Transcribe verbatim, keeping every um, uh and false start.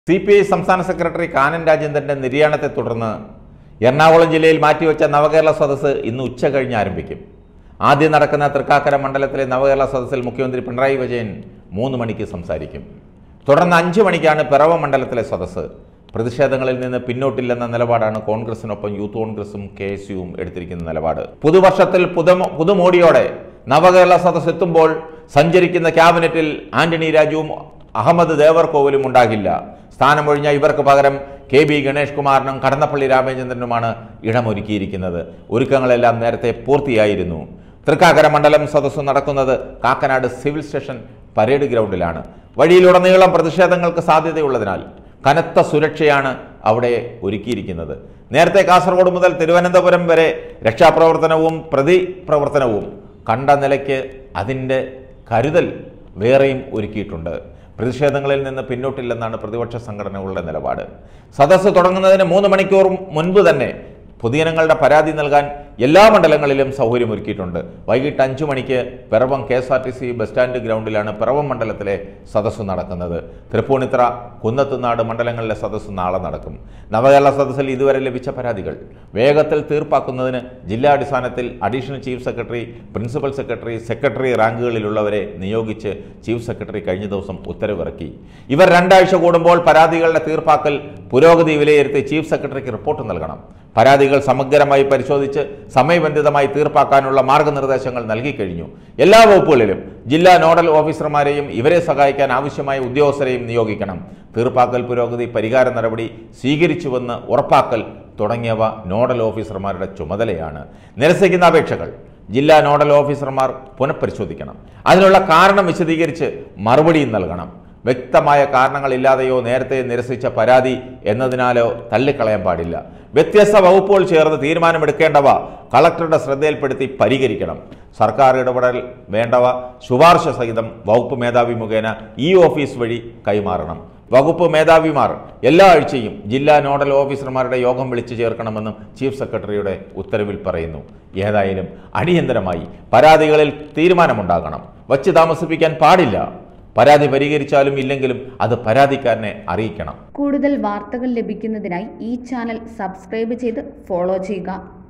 C P I സംസ്ഥാന secretary Kanam രാജേന്ദ്രന്റെ നിര്യാണത്തെ തുടർന്ന് എറണാകുളം ജില്ലയിൽ മാറ്റിവെച്ച നവകേരള സദസ്സ് ഇന്ന് ഉച്ച കഴിഞ്ഞ് ആരംഭിക്കും. ആദ്യം നടക്കുന്ന തൃക്കാക്കര മണ്ഡലത്തിലെ നവകേരള സദസ്സിൽ മുഖ്യമന്ത്രി പിണറായി വിജയൻ മൂന്ന് മണിക്ക് സംസാരിക്കും. തുടർന്ന് അഞ്ചു മണിക്കാണ് പിറവം മണ്ഡലത്തിലെ സദസ്സ്. പ്രതിഷേധങ്ങളിൽ നിന്ന് പിന്നോട്ടില്ലെന്ന നിലപാടാണ് കോൺഗ്രസിനൊപ്പം യൂത്ത് കോൺഗ്രസും കെ എസ് യുവും എടുത്തിരിക്കുന്ന നിലപാട്. പുതുവർഷത്തിൽ പുതുമ പുതുമോടിയോടെ നവകേരള സദസ്സ് എത്തുമ്പോൾ സഞ്ചരിക്കുന്ന ക്യാബിനറ്റിൽ ആന്റണി രാജുവും അഹമ്മദ് ദേവർകോവിലും ഉണ്ടാകില്ല. സ്ഥാനമൊഴിഞ്ഞ ഇവർക്ക് പകരം കെ ബി ഗണേഷ് കുമാറിനും കടന്നപ്പള്ളി രാമചന്ദ്രനുമാണ് ഇടമൊരുക്കിയിരിക്കുന്നത്. ഒരുക്കങ്ങളെല്ലാം നേരത്തെ പൂർത്തിയായിരുന്നു. തൃക്കാക്കര മണ്ഡലം സദസ്സ് നടക്കുന്നത് കാക്കനാട് സിവിൽ സ്റ്റേഷൻ പരേഡ് ഗ്രൗണ്ടിലാണ്. വഴിയിലുടനീളം പ്രതിഷേധങ്ങൾക്ക് സാധ്യതയുള്ളതിനാൽ കനത്ത സുരക്ഷയാണ് അവിടെ ഒരുക്കിയിരിക്കുന്നത്. നേരത്തെ കാസർഗോഡ് മുതൽ തിരുവനന്തപുരം വരെ രക്ഷാപ്രവർത്തനവും പ്രതിപ്രവർത്തനവും കണ്ട നിലയ്ക്ക് അതിൻ്റെ കരുതൽ വേറെയും ഒരുക്കിയിട്ടുണ്ട്. പ്രതിഷേധങ്ങളിൽ നിന്ന് പിന്നോട്ടില്ലെന്നാണ് പ്രതിപക്ഷ സംഘടനകളുടെ നിലപാട്. സദസ്സ് തുടങ്ങുന്നതിന് മൂന്ന് മണിക്കൂർ മുൻപ് തന്നെ പൊതുജനങ്ങളുടെ പരാതി നൽകാൻ എല്ലാ മണ്ഡലങ്ങളിലും സൗകര്യമൊരുക്കിയിട്ടുണ്ട്. വൈകിട്ട് അഞ്ചു മണിക്ക് Piravom K S R T C bus stand ഗ്രൗണ്ടിലാണ് പിറവം മണ്ഡലത്തിലെ സദസ്സ് നടക്കുന്നത്. തൃപ്പൂണിത്തുറ, കുന്നത്തുനാട് മണ്ഡലങ്ങളിലെ സദസ്സ് നാളെ നടക്കും. നവകേരള സദസ്സിൽ ഇതുവരെ ലഭിച്ച പരാതികൾ വേഗത്തിൽ തീർപ്പാക്കുന്നതിന് ജില്ലാടിസ്ഥാനത്തിൽ additional chief secretary, principal secretary, secretary റാങ്കുകളിലുള്ളവരെ നിയോഗിച്ച് ചീഫ് സെക്രട്ടറി കഴിഞ്ഞ ദിവസം ഉത്തരവിറക്കി. ഇവർ രണ്ടാഴ്ച കൂടുമ്പോൾ പരാതികളുടെ തീർപ്പാക്കൽ പുരോഗതി വിലയിരുത്തി ചീഫ് സെക്രട്ടറിക്ക് റിപ്പോർട്ട് നൽകണം. പരാതികൾ സമഗ്രമായി പരിശോധിച്ച് സമയബന്ധിതമായി തീർപ്പാക്കാനുള്ള മാർഗനിർദ്ദേശങ്ങൾ നൽകിക്കഴിഞ്ഞു. എല്ലാ വകുപ്പുകളിലും ജില്ലാ നോഡൽ ഓഫീസർമാരെയും ഇവരെ സഹായിക്കാൻ ആവശ്യമായ ഉദ്യോഗസ്ഥരെയും നിയോഗിക്കണം. തീർപ്പാക്കൽ പുരോഗതി, പരിഹാര നടപടി സ്വീകരിച്ചുവെന്ന് ഉറപ്പാക്കൽ തുടങ്ങിയവ നോഡൽ ഓഫീസർമാരുടെ ചുമതലയാണ്. നിരസിക്കുന്ന അപേക്ഷകൾ ജില്ലാ നോഡൽ ഓഫീസർമാർ പുനഃപരിശോധിക്കണം. അതിനുള്ള കാരണം വിശദീകരിച്ച് മറുപടിയും നൽകണം. വ്യക്തമായ കാരണങ്ങളില്ലാതെയോ നേരത്തെ നിരസിച്ച പരാതി എന്നതിനാലോ തള്ളിക്കളയാൻ പാടില്ല. വ്യത്യസ്ത വകുപ്പുകൾ ചേർന്ന് തീരുമാനമെടുക്കേണ്ടവ കളക്ടറുടെ ശ്രദ്ധയിൽപ്പെടുത്തി പരിഹരിക്കണം. സർക്കാർ ഇടപെടൽ വേണ്ടവ ശുപാർശ സഹിതം വകുപ്പ് മേധാവി മുഖേന ഈ ഓഫീസ് വഴി കൈമാറണം. വകുപ്പ് മേധാവിമാർ എല്ലാ ആഴ്ചയും ജില്ലാ നോഡൽ ഓഫീസർമാരുടെ യോഗം വിളിച്ചു ചേർക്കണമെന്നും ചീഫ് സെക്രട്ടറിയുടെ ഉത്തരവിൽ പറയുന്നു. ഏതായാലും അടിയന്തരമായി പരാതികളിൽ തീരുമാനമുണ്ടാകണം. വച്ച് താമസിപ്പിക്കാൻ പാടില്ല. പരാതി പരിഹരിച്ചാലും ഇല്ലെങ്കിലും അത് പരാതിക്കാരനെ അറിയിക്കണം. കൂടുതൽ വാർത്തകൾ ലഭിക്കുന്നതിനായി ഈ ചാനൽ സബ്സ്ക്രൈബ് ചെയ്ത് ഫോളോ ചെയ്യുക.